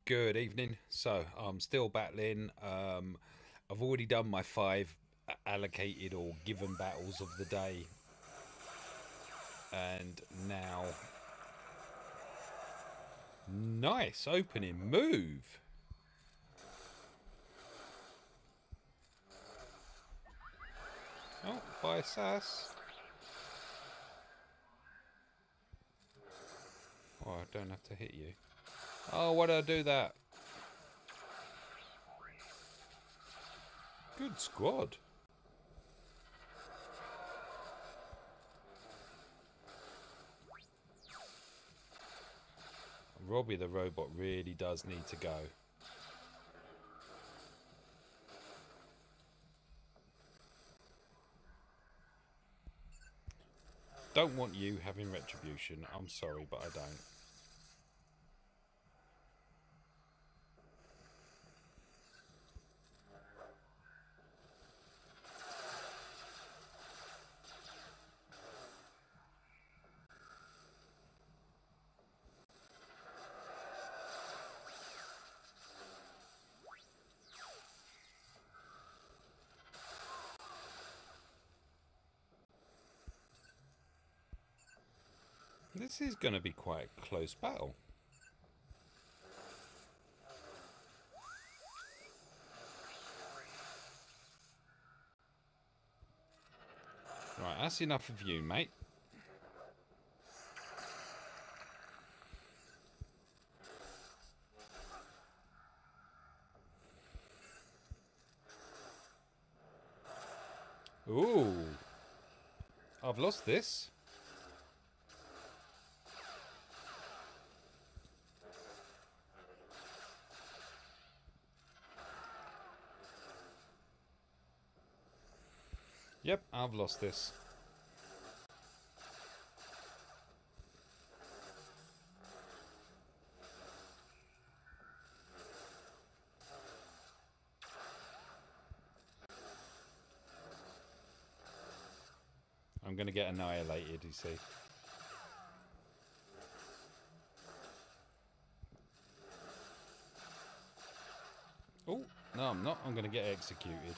Good evening. So I'm still battling. I've already done my five allocated or given battles of the day, and now nice opening move. Oh, by Sass. Oh, I don't have to hit you. Oh, why did I do that? Good squad. Robbie the robot really does need to go. Don't want you having retribution. I'm sorry, but I don't. This is going to be quite a close battle. Right, that's enough of you, mate. Ooh. I've lost this. Yep, I've lost this. I'm going to get annihilated, you see. Oh, no, I'm not. I'm going to get executed.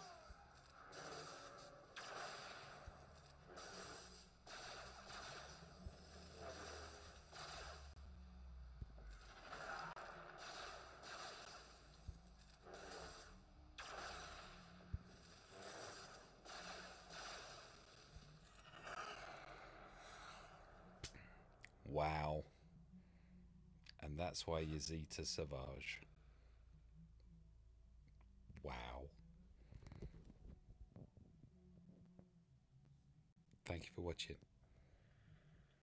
Wow. And that's why you're Zeta Savage. Wow. Thank you for watching.